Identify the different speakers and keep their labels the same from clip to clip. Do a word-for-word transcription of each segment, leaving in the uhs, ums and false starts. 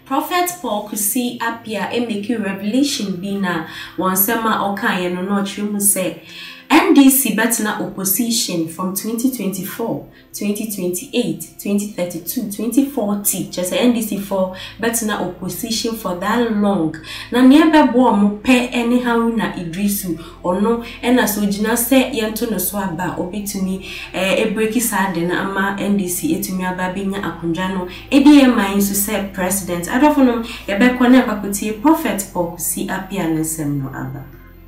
Speaker 1: Prophet Paul Kusi Apia e make a revelation be na one sema oka ye no no trim say N D C betina opposition from twenty twenty-four, twenty twenty-eight, twenty thirty-two, twenty forty. Just N D C for betina opposition for that long. Na niebe bo mo pe anyhow na Idrisu or no ena so jina se yento no so aba obetumi eh e breaki sade na ama N D C etumi aba benya akonja no e die man so say president adofono ye be kone bakotie Prophet Paul Kusi Apia nsem no aba.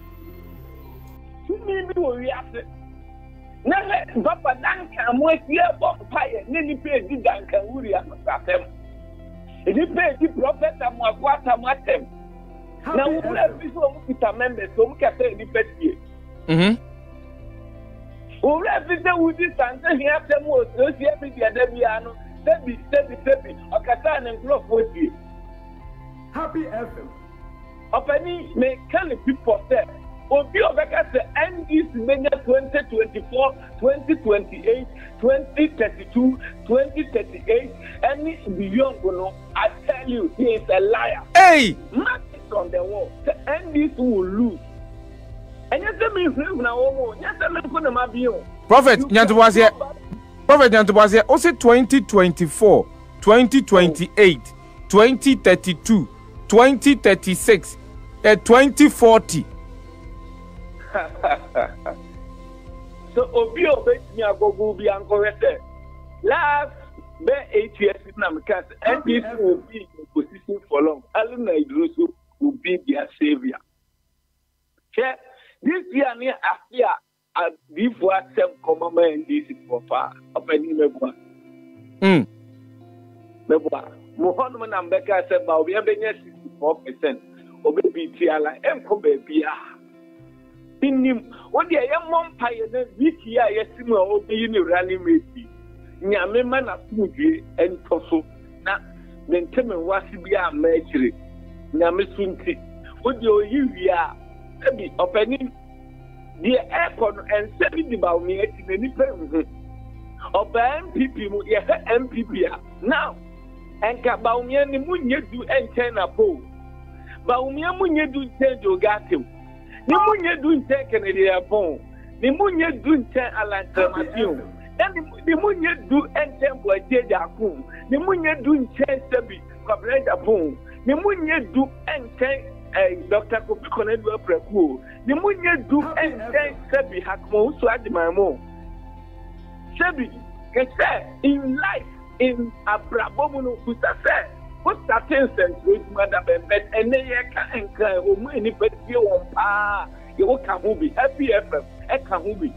Speaker 2: We have to. Now, Papa Duncan, what you have bought fire, Nini paid the Duncan, Uri, and Satem. If you pay the prophet and what I'm at them. Now, we have this one with a member, so we can say the best year.
Speaker 3: Hm.
Speaker 2: We have this with this and then he has them was, those every day, Debiano, Debbie, Debbie, Debbie, or Catan and Clough with you.
Speaker 4: Happy F M.
Speaker 2: Of any may kind of people say. Obi Obeka say N D C menya twenty twenty-four, twenty twenty-eight, twenty thirty-two, twenty thirty-eight, any beyond no, I tell you, he is a liar.
Speaker 3: Hey!
Speaker 2: Mark it on the wall. The N D C will lose. And you tell me, now, you tell me,
Speaker 3: Prophet Nyantuwazie, Prophet Nyantuwazie, also twenty twenty-four, twenty twenty-eight, twenty thirty-two, twenty thirty-six, uh, twenty forty.
Speaker 2: So Obi Obey me a go go be and correct. Last be eight years in America, N D C will be in position for long. Aluna Idrisu will be their savior. Okay? This year near Afia, I before some common N D C for far. Opening Mebwa.
Speaker 3: Hmm.
Speaker 2: Mebwa. Muhammad Ambeka said, but we have been sixty-four percent. Obi B T L and Kobe Bia. Nim what the young mom pioneer wiki ya yesima obi ni rally mate nyame ma na sumdwe entoso na menteme wasi bia machire nyame sunti odi oyi a ebi opani the airport and sebi di ba mi eti na ni pe hu oba M P P mu ye M P P a now enka ba umi ni munyedu enchen na po ba umi munyedu enchen jogatem ni munye du nche Kennedy Apon ni munye du nche Alantramation ni munye du nche Boatie Jakun ni munye du nche Sebi Kwabena Japon ni munye du nche Doctor Kofi Konedu Apreku ni munye du nche Sebi Hakmo Usu Adimamo Sebi kese in life in Abrabomuno Kusase what certain sense with Mother Bembet and they can cry or many but you on pa you can be happy F M a can be.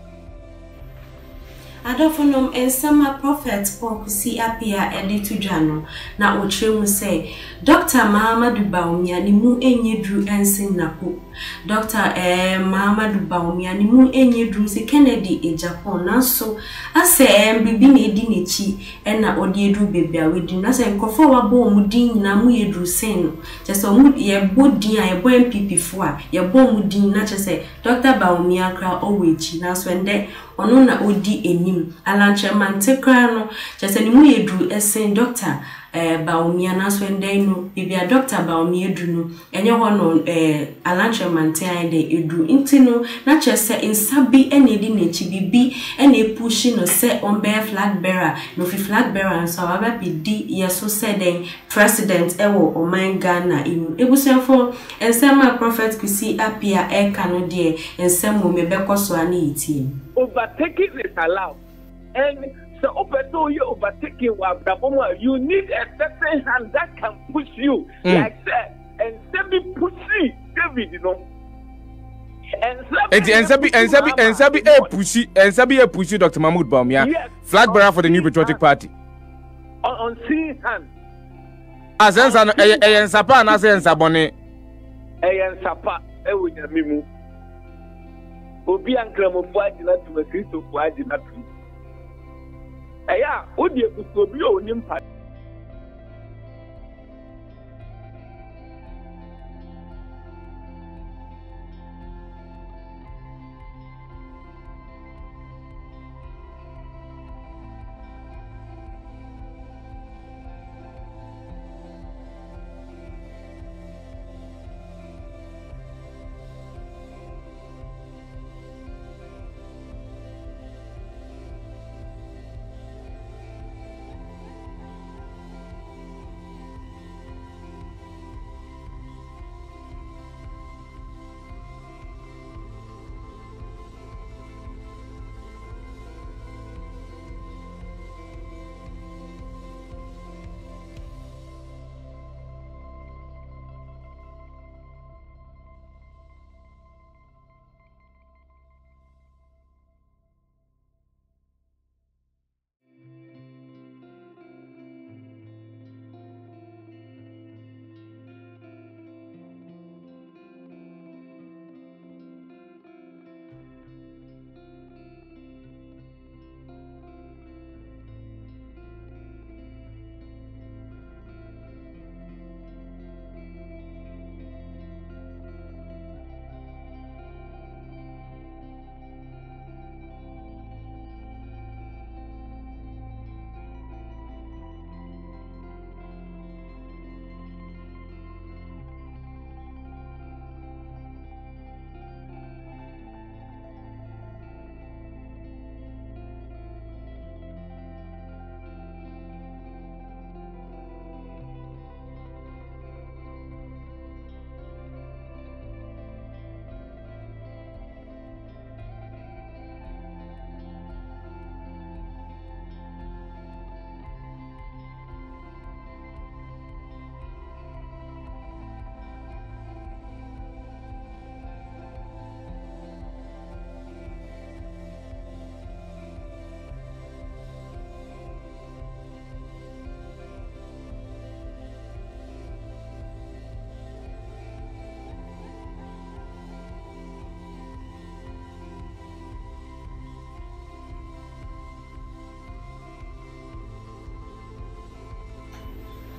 Speaker 1: Adofonom en sama Prophet Paul Kusi Apia edi tujano na ochemu say Doctor Mahamadou Bawumia ni mu enyedru ensin napo Doctor eh Mahamadou Bawumia ni mu enyedru se Kennedy e Japan nanso ase em bibi na edi nechi e na odi edru bebe a wedi na se nkofo wabo mu din na mu yedru sen no chese mu ye bodin a ye bo M P P fo a ye bo mu din na chese Doctor Bawumia kra owechi nanso ende ono na odi enim Alantramation tekra no chese ni mu yedru esen Doctor eh Bawumia na so ndai no bibia Doctor Bawumia edu no enye ho no eh Alantramation ai de edu inti no na chese insabi ene edi nechi bibi ene pushi no se on bear flag bearer no fi flag bearer so aba bidi yeso said den president ewo oman Ghana imu ebusenfo ensema Prophet Kusi Apia e kano de ensemo mebekoso ani iti
Speaker 2: Overtaking is allowed and so open you overtaking you need a certain hand that can push you mm. like that and Sebi pushy David you know and Sebi
Speaker 3: and Sebi and Sebi and Sebi a pushy and Sebi a pushy Doctor Mahmoud Bawumia yes, flag bearer for the New Patriotic Party
Speaker 2: on, on seeing hand
Speaker 3: as en san e en sapa na se en sabone
Speaker 2: e en sapa e wo nyamimu obi ankramofo agina tuma Kristo fo agina tuma eya odi ekuso obi o ni mpa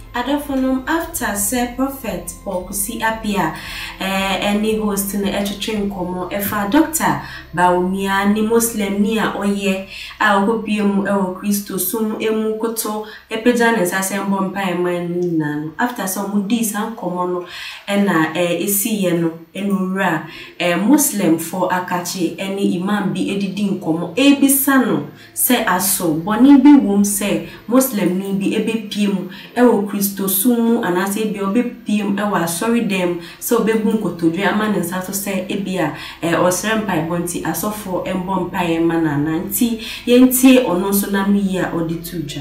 Speaker 1: Adofonum after say prophet Pokusi appear eh any host na etwetwe nkomo efa doctor Bawumia ni Muslim ni a oye a okopiem e wo Kristo sum emu koto epeja ne sase mbompa eman ni nanu after some dis an komo no na eh esiye no enura eh Muslim for akachi any imam bi edidi nkomo ebisa no say aso boni bi wom say Muslim ni bi ebepiem e wo Kristo sumu anase bi obepiem e wa sorry dem so obebu nkotodwe amane nsato say ebia e osrempa ibonti asofo embompa e manana nti yentie ono so na miya odituja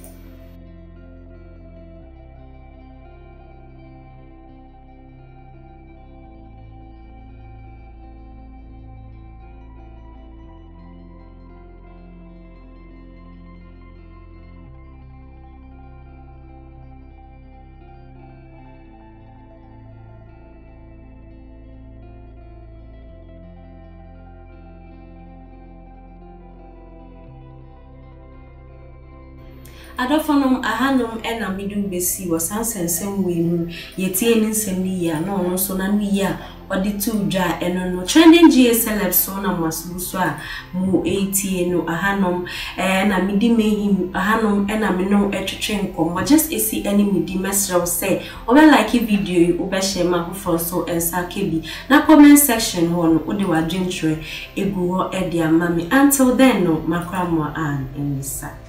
Speaker 1: Adofonum ahanum ena midum besi wasansensem wenu yetie ni nsem ni ya no no so na no ya odi tuja eno no trending G A celeb so na masuso a mu eighty no ahanum eh na midim ehim ahanum ena me no etwetwe nkom just esi any midim mesrew say obe like video yi obe share ma ho so ensa kebi na comment section ho no odi wa dwentwe egu ho e dia mami until then no makra mo an enisa